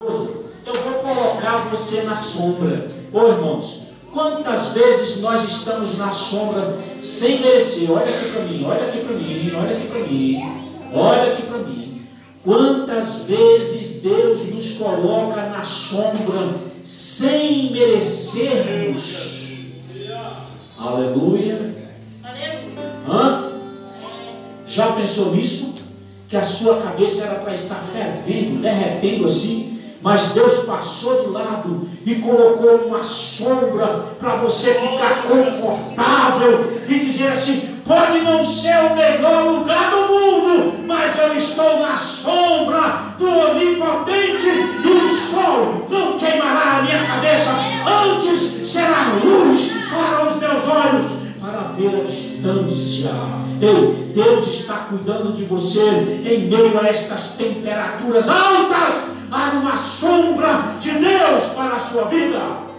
eu vou colocar você na sombra. Ô irmãos, quantas vezes nós estamos na sombra sem merecer? Olha aqui para mim, olha aqui para mim, olha aqui para mim, olha aqui para mim. Quantas vezes Deus nos coloca na sombra sem merecermos? Aleluia. Hã? Já pensou nisso? Que a sua cabeça era para estar fervendo, derretendo assim, mas Deus passou de lado e colocou uma sombra para você ficar confortável e dizer assim: pode não ser o melhor lugar do mundo, mas eu estou na sombra do Onipotente e o sol não queimará a minha cabeça, antes será luz para os meus olhos, para ver a distância. Ei, Deus está cuidando de você em meio a estas temperaturas altas. Há uma sombra de Deus para a sua vida.